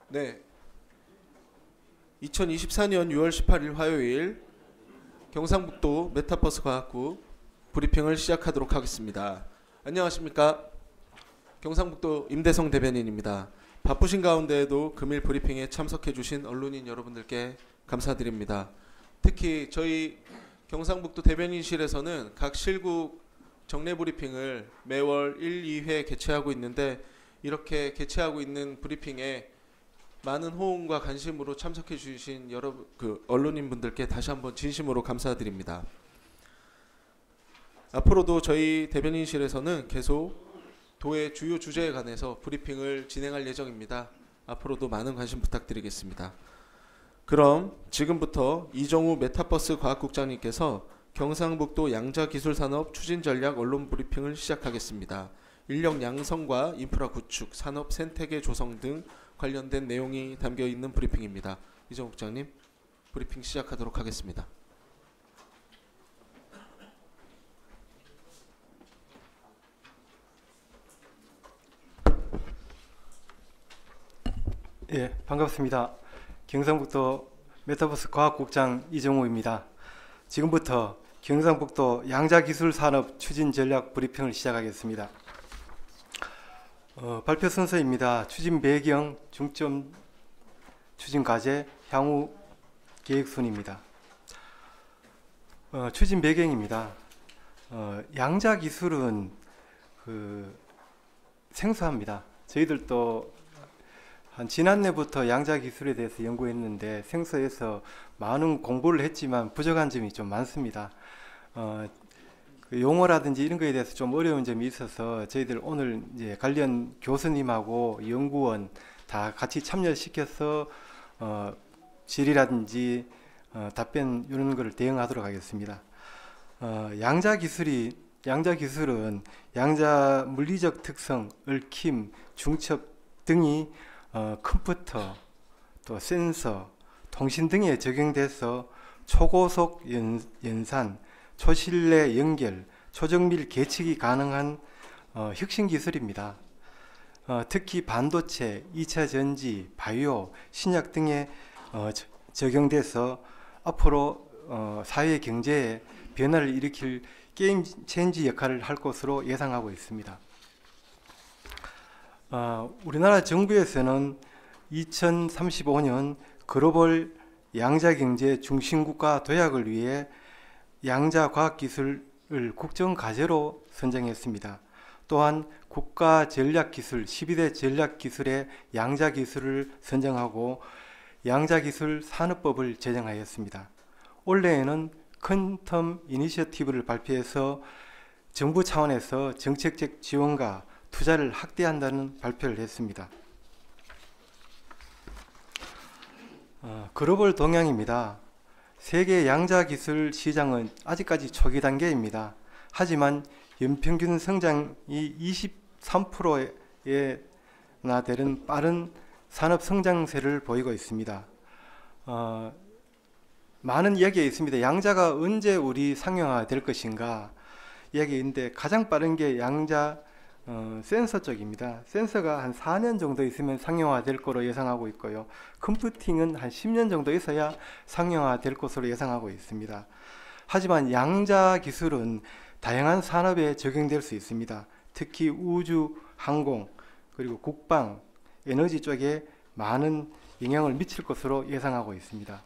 네, 2024년 6월 18일 화요일 경상북도 메타버스 과학국 브리핑을 시작하도록 하겠습니다. 안녕하십니까? 경상북도 임대성 대변인입니다. 바쁘신 가운데에도 금일 브리핑에 참석해 주신 언론인 여러분들께 감사드립니다. 특히 저희 경상북도 대변인실에서는 각 실국 정례 브리핑을 매월 1, 2회 개최하고 있는데, 이렇게 개최하고 있는 브리핑에 많은 호응과 관심으로 참석해 주신 여러분, 언론인분들께 다시 한번 진심으로 감사드립니다. 앞으로도 저희 대변인실에서는 계속 도의 주요 주제에 관해서 브리핑을 진행할 예정입니다. 앞으로도 많은 관심 부탁드리겠습니다. 그럼 지금부터 이정우 메타버스 과학국장님께서 경상북도 양자기술산업 추진전략 언론 브리핑을 시작하겠습니다. 인력 양성과 인프라 구축, 산업 생태계 조성 등 관련된 내용이 담겨있는 브리핑입니다. 이정우 국장님, 브리핑 시작하도록 하겠습니다. 예, 반갑습니다. 경상북도 메타버스 과학국장 이정우입니다. 지금부터 경상북도 양자기술산업 추진전략 브리핑을 시작하겠습니다. 발표 순서입니다. 추진 배경, 중점 추진 과제, 향후 계획순입니다. 추진 배경입니다. 양자기술은 생소합니다. 저희들도 한 지난해부터 양자기술에 대해서 연구했는데 생소해서 많은 공부를 했지만 부족한 점이 좀 많습니다. 그 용어라든지 이런 거에 대해서 좀 어려운 점이 있어서 저희들 오늘 이제 관련 교수님하고 연구원 다 같이 참여시켜서 질의라든지 답변 이런 거를 대응하도록 하겠습니다. 양자기술은 양자 물리적 특성, 얽힘, 중첩 등이 컴퓨터, 또 센서, 통신 등에 적용돼서 초고속 연산, 초실내 연결, 초정밀 계측이 가능한 혁신 기술입니다. 특히 반도체, 2차 전지, 바이오, 신약 등에 적용돼서 앞으로 사회 경제에 변화를 일으킬 게임 체인지 역할을 할 것으로 예상하고 있습니다. 우리나라 정부에서는 2035년 글로벌 양자경제 중심국가 도약을 위해 양자과학기술을 국정과제로 선정했습니다. 또한 국가전략기술 12대 전략기술의 양자기술을 선정하고 양자기술 산업법을 제정하였습니다. 올해에는 퀀텀 이니셔티브를 발표해서 정부 차원에서 정책적 지원과 투자를 확대한다는 발표를 했습니다. 글로벌 동향입니다. 세계 양자기술 시장은 아직까지 초기 단계입니다. 하지만 연평균 성장이 23%나 되는 빠른 산업 성장세를 보이고 있습니다. 많은 이야기가 있습니다. 양자가 언제 우리 상용화 될 것인가 이야기인데, 가장 빠른 게 양자 센서 쪽입니다. 센서가 한 4년 정도 있으면 상용화 될 거로 예상하고 있고요. 컴퓨팅은 한 10년 정도 있어야 상용화 될 것으로 예상하고 있습니다. 하지만 양자 기술은 다양한 산업에 적용될 수 있습니다. 특히 우주, 항공, 그리고 국방, 에너지 쪽에 많은 영향을 미칠 것으로 예상하고 있습니다.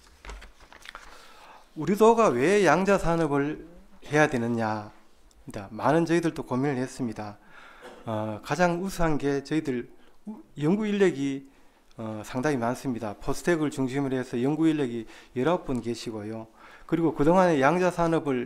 우리 도가 왜 양자 산업을 해야 되느냐, 많은 저희들도 고민을 했습니다. 가장 우수한 게 저희들 연구 인력이 상당히 많습니다. 포스텍을 중심으로 해서 연구 인력이 19분 계시고요. 그리고 그동안에 양자산업이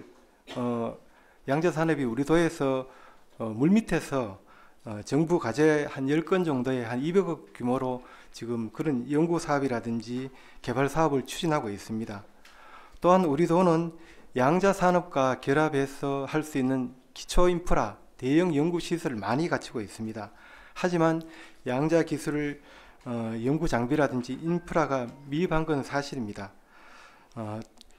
우리 도에서 물밑에서 정부 과제 한 10건 정도의 한 200억 규모로 지금 그런 연구 사업이라든지 개발 사업을 추진하고 있습니다. 또한 우리 도는 양자산업과 결합해서 할 수 있는 기초 인프라, 대형 연구 시설을 많이 갖추고 있습니다. 하지만 양자 기술을 연구 장비라든지 인프라가 미흡한 건 사실입니다.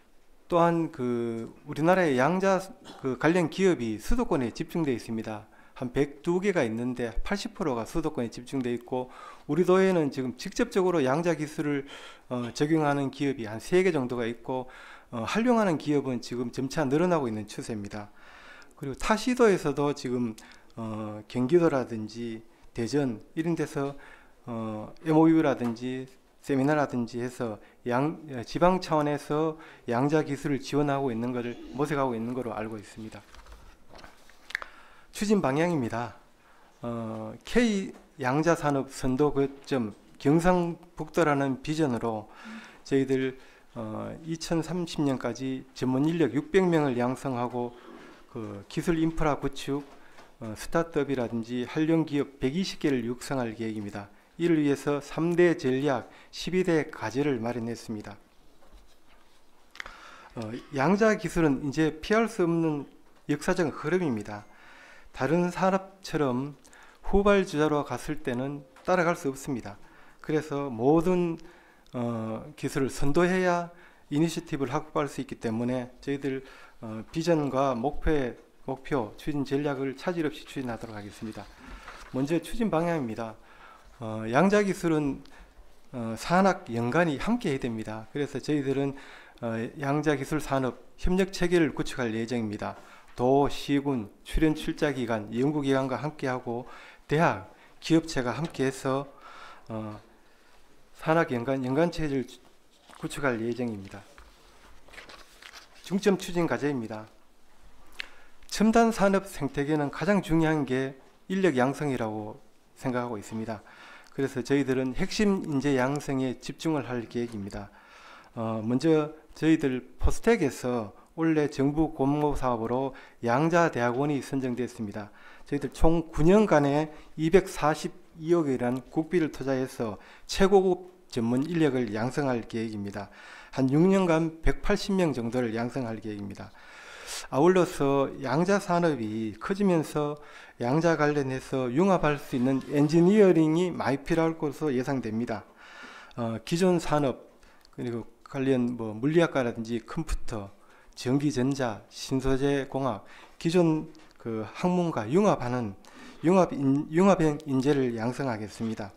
또한 우리나라의 양자 관련 기업이 수도권에 집중되어 있습니다. 한 102개가 있는데 80%가 수도권에 집중되어 있고, 우리 도에는 지금 직접적으로 양자 기술을 적용하는 기업이 한 3개 정도가 있고, 활용하는 기업은 지금 점차 늘어나고 있는 추세입니다. 그리고 타 시도에서도 지금 경기도라든지 대전 이런 데서 MOU라든지 세미나라든지 해서 지방 차원에서 양자 기술을 지원하고 있는 것을 모색하고 있는 것으로 알고 있습니다. 추진 방향입니다. K 양자 산업 선도 거점 경상북도라는 비전으로 저희들 2030년까지 전문 인력 600명을 양성하고 그 기술 인프라 구축, 스타트업이라든지 한령 기업 120개를 육성할 계획입니다. 이를 위해서 3대 전략 12대 과제를 마련했습니다. 양자 기술은 이제 피할 수 없는 역사적 흐름입니다. 다른 산업처럼 후발주자로 갔을 때는 따라갈 수 없습니다. 그래서 모든 기술을 선도해야 이니시티브를 확보할 수 있기 때문에 저희들 비전과 목표, 추진 전략을 차질 없이 추진하도록 하겠습니다. 먼저 추진 방향입니다. 양자 기술은 산학 연관이 함께 해야 됩니다. 그래서 저희들은 양자 기술 산업 협력 체계를 구축할 예정입니다. 도, 시군, 출연 출자 기관, 연구기관과 함께하고 대학, 기업체가 함께해서 산학 연관 체계를 구축할 예정입니다. 중점 추진 과제입니다. 첨단 산업 생태계는 가장 중요한 게 인력 양성이라고 생각하고 있습니다. 그래서 저희들은 핵심 인재 양성에 집중을 할 계획입니다. 먼저 저희들 포스텍에서 올해 정부 공모 사업으로 양자 대학원이 선정됐습니다. 저희들 총 9년간에 242억이라는 국비를 투자해서 최고급 전문 인력을 양성할 계획입니다. 한 6년간 180명 정도를 양성할 계획입니다. 아울러서 양자 산업이 커지면서 양자 관련해서 융합할 수 있는 엔지니어링이 많이 필요할 것으로 예상됩니다. 기존 산업 그리고 관련 물리학과라든지 컴퓨터, 전기전자, 신소재 공학, 기존 그 학문과 융합하는 융합형 인재를 양성하겠습니다.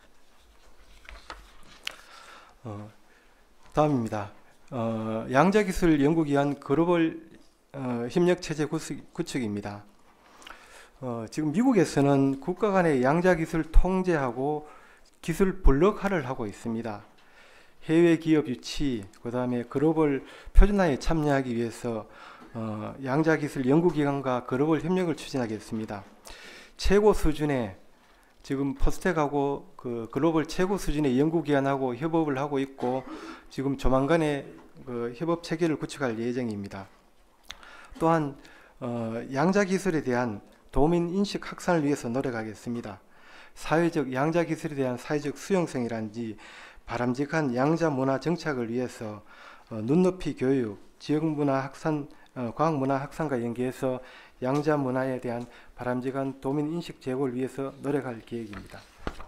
다음입니다. 양자기술 연구기관 글로벌 협력체제 구축입니다. 지금 미국에서는 국가 간의 양자기술 통제하고 기술 블록화를 하고 있습니다. 해외 기업 유치, 그 다음에 글로벌 표준화에 참여하기 위해서 양자기술 연구기관과 글로벌 협력을 추진하겠습니다. 최고 수준의 지금 포스텍하고 그 글로벌 최고 수준의 연구기관하고 협업을 하고 있고 지금 조만간에 그 협업 체계를 구축할 예정입니다. 또한 양자기술에 대한 도민 인식 확산을 위해서 노력하겠습니다. 양자기술에 대한 사회적 수용성이라든지 바람직한 양자 문화 정착을 위해서 눈높이 교육, 지역문화 확산, 과학문화 확산과 연계해서 양자 문화에 대한 바람직한 도민 인식 제고를 위해서 노력할 계획입니다.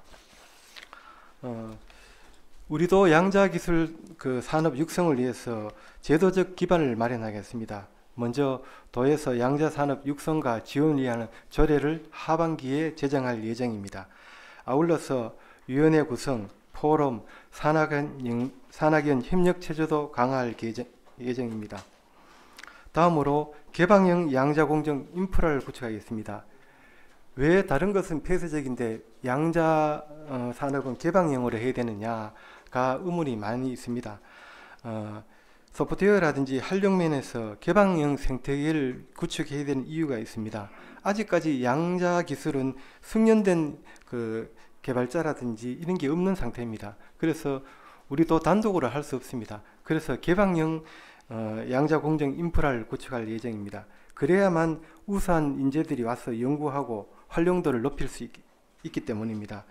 우리도 양자기술 그 산업 육성을 위해서 제도적 기반을 마련하겠습니다. 먼저 도에서 양자산업 육성과 지원을 위한 조례를 하반기에 제정할 예정입니다. 아울러서 위원회 구성, 포럼, 산학연 협력체제도 강화할 예정입니다. 다음으로 개방형 양자공정 인프라를 구축하겠습니다. 왜 다른 것은 폐쇄적인데 양자 산업은 개방형으로 해야 되느냐가 의문이 많이 있습니다. 소프트웨어라든지 활용면에서 개방형 생태계를 구축해야 되는 이유가 있습니다. 아직까지 양자 기술은 숙련된 그 개발자라든지 이런 게 없는 상태입니다. 그래서 우리도 단독으로 할 수 없습니다. 그래서 개방형 양자 공정 인프라를 구축할 예정입니다. 그래야만 우수한 인재들이 와서 연구하고 활용도를 높일 수 있기 때문입니다.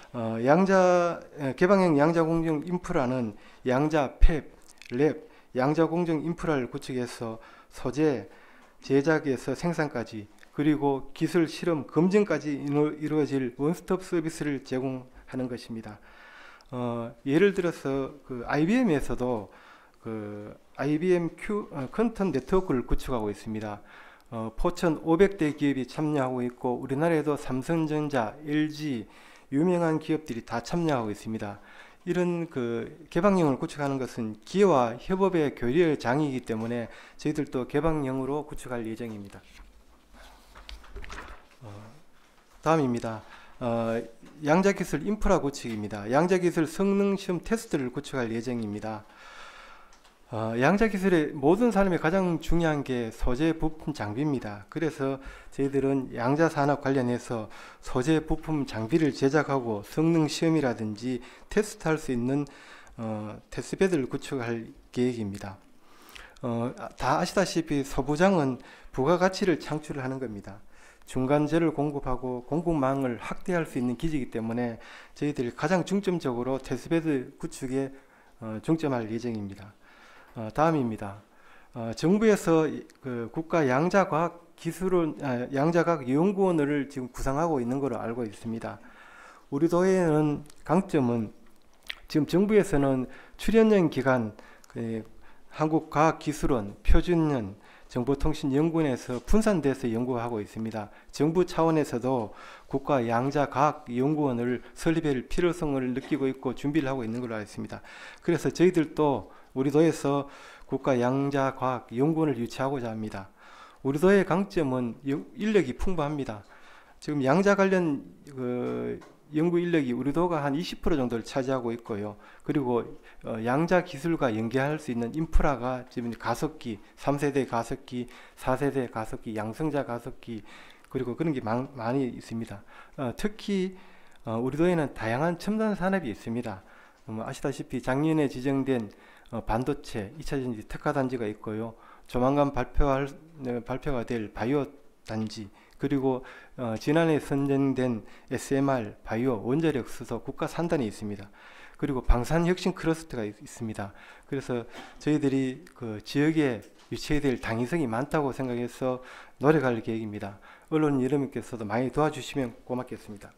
개방형 양자 공정 인프라는 양자 팹, 랩, 양자 공정 인프라를 구축해서 소재, 제작에서 생산까지 그리고 기술 실험, 검증까지 이루어질 원스톱 서비스를 제공하는 것입니다. 예를 들어서 그 IBM에서도 그 IBM 쿼텀 네트워크를 구축하고 있습니다. 포천 500대 기업이 참여하고 있고 우리나라에도 삼성전자, LG 유명한 기업들이 다 참여하고 있습니다. 이런 그 개방형을 구축하는 것은 기회와 협업의 교류의 장이기 때문에 저희들도 개방형으로 구축할 예정입니다. 다음입니다. 양자기술 인프라 구축입니다. 양자기술 성능시험 테스트를 구축할 예정입니다. 양자기술의 모든 산업에 가장 중요한 게 소재 부품 장비입니다. 그래서 저희들은 양자산업 관련해서 소재 부품 장비를 제작하고 성능시험이라든지 테스트할 수 있는 테스트베드를 구축할 계획입니다. 다 아시다시피 소부장은 부가가치를 창출하는 겁니다. 중간재를 공급하고 공급망을 확대할 수 있는 기지이기 때문에 저희들이 가장 중점적으로 테스트베드 구축에 중점할 예정입니다. 다음입니다. 정부에서 그 국가 양자과학 연구원을 지금 구상하고 있는 것으로 알고 있습니다. 우리 도에는 강점은 지금 정부에서는 출연연 기관, 한국과학기술원, 표준연, 정보통신연구원에서 분산돼서 연구하고 있습니다. 정부 차원에서도 국가 양자과학연구원을 설립할 필요성을 느끼고 있고 준비를 하고 있는 걸로 알겠습니다. 그래서 저희들도 우리 도에서 국가 양자과학연구원을 유치하고자 합니다. 우리 도의 강점은 인력이 풍부합니다. 지금 양자 관련 연구 인력이 우리 도가 한 20% 정도를 차지하고 있고요. 그리고 양자 기술과 연계할 수 있는 인프라가 지금 가속기, 3세대 가속기, 4세대 가속기, 양성자 가속기 그리고 그런 게 많이 있습니다. 특히 우리 도에는 다양한 첨단 산업이 있습니다. 아시다시피 작년에 지정된 반도체 2차전지 특화단지가 있고요. 조만간 발표가 될 바이오 단지 그리고 지난해 선정된 SMR 바이오 원자력 수소 국가 산단이 있습니다. 그리고 방산혁신 클러스터가 있습니다. 그래서 저희들이 그 지역에 유치해야 될 당위성이 많다고 생각해서 노력할 계획입니다. 언론 여러분께서도 많이 도와주시면 고맙겠습니다.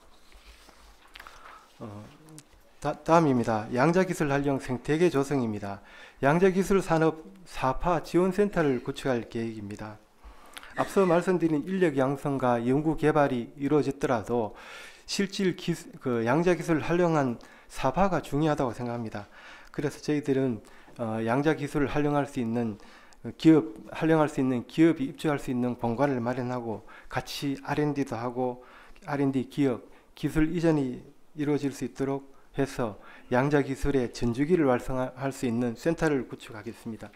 다음입니다. 양자기술 활용 생태계 조성입니다. 양자기술 산업 4파 지원센터를 구축할 계획입니다. 앞서 말씀드린 인력 양성과 연구 개발이 이루어졌더라도 실질 양자기술을 활용한 4파가 중요하다고 생각합니다. 그래서 저희들은 양자기술을 활용할 수 있는 기업이 입주할 수 있는 공간을 마련하고 같이 R&D도 하고 R&D 기업, 기술 이전이 이루어질 수 있도록 해서 양자기술의 전주기를 활성화할 수 있는 센터를 구축하겠습니다.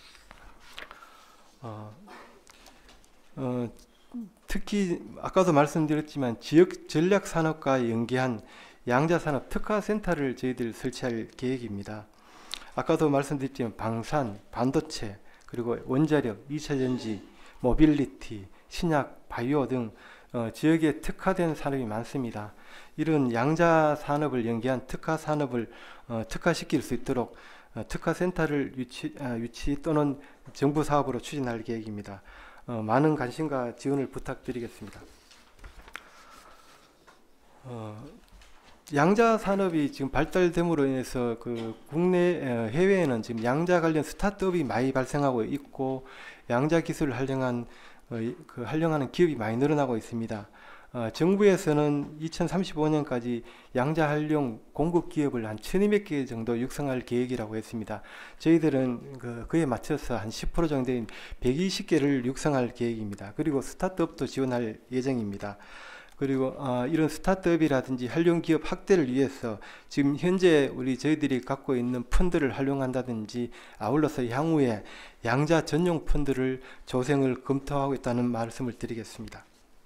특히 아까도 말씀드렸지만 지역 전략 산업과 연계한 양자산업 특화센터를 저희들 설치할 계획입니다. 아까도 말씀드렸지만 방산, 반도체, 그리고 원자력, 2차전지, 모빌리티, 신약, 바이오 등 지역에 특화된 산업이 많습니다. 이런 양자산업을 연계한 특화산업을 특화시킬 수 있도록 특화센터를 유치 또는 정부 사업으로 추진할 계획입니다. 많은 관심과 지원을 부탁드리겠습니다. 양자 산업이 지금 발달됨으로 인해서 국내 해외에는 지금 양자 관련 스타트업이 많이 발생하고 있고 양자 기술을 활용하는 기업이 많이 늘어나고 있습니다. 정부에서는 2035년까지 양자 활용 공급 기업을 한 1200개 정도 육성할 계획이라고 했습니다. 저희들은 그에 맞춰서 한 10% 정도인 120개를 육성할 계획입니다. 그리고 스타트업도 지원할 예정입니다. 그리고 이런 스타트업이라든지 활용 기업 확대를 위해서 지금 현재 저희들이 갖고 있는 펀드를 활용한다든지 아울러서 향후에 양자 전용 펀드를 조성을 검토하고 있다는 말씀을 드리겠습니다.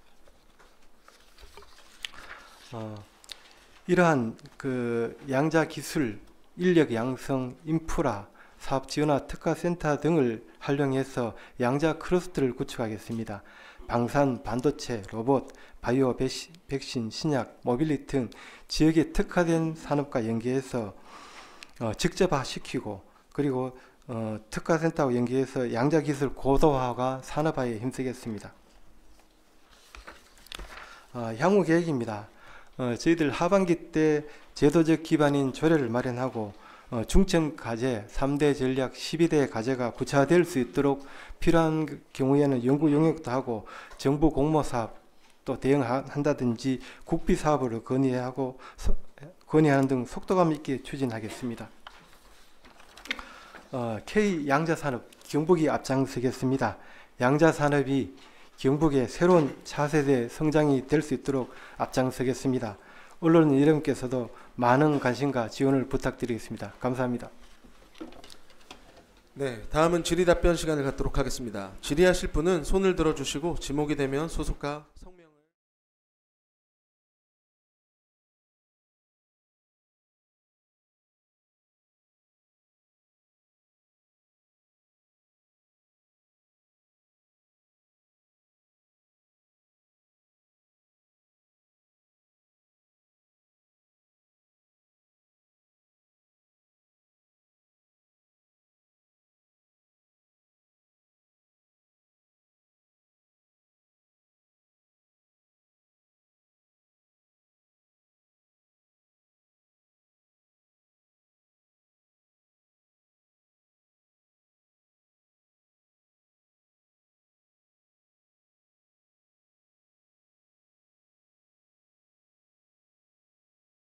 이러한 양자 기술, 인력 양성, 인프라, 사업 지원화 특화센터 등을 활용해서 양자 클러스터를 구축하겠습니다. 방산, 반도체, 로봇, 바이오, 백신, 신약, 모빌리티 등 지역에 특화된 산업과 연계해서 직접화시키고 그리고 특화센터와 연계해서 양자기술 고도화가 산업화에 힘쓰겠습니다. 향후 계획입니다. 저희들 하반기 때 제도적 기반인 조례를 마련하고 중점 과제 3대 전략 12대 과제가 구체화될 수 있도록 필요한 경우에는 연구 용역도 하고 정부 공모 사업 또 대응한다든지 국비 사업을 건의하는 등 속도감 있게 추진하겠습니다. K 양자산업 경북이 앞장서겠습니다. 양자산업이 경북의 새로운 차세대 성장이 될 수 있도록 앞장서겠습니다. 언론 여러분께서도 많은 관심과 지원을 부탁드리겠습니다. 감사합니다. 네, 다음은 질의 답변 시간을 갖도록 하겠습니다. 질의하실 분은 손을 들어주시고 지목이 되면 소속과